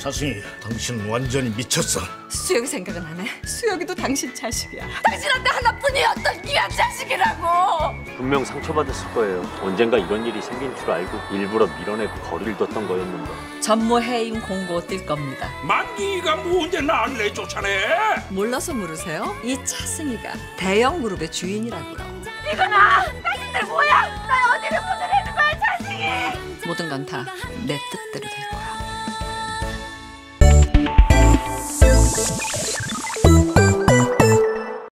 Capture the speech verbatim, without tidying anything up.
차승희, 당신 완전히 미쳤어. 수혁이 생각은 안 해. 수혁이도 당신 자식이야. 당신한테 하나뿐이었던 귀한 자식이라고. 분명 상처받았을 거예요. 언젠가 이런 일이 생긴 줄 알고 일부러 밀어내고 거리를 뒀던 거였는데. 전무 해임 공고 뜰 겁니다. 만기가 뭔데 날 내쫓아내? 몰라서 물으세요? 이 차승희가 대형 그룹의 주인이라고요. 이거나! 당신들 뭐야! 나 어디를 보내는 거야, 차승희! 모든 건 다 내 뜻대로 될 거야.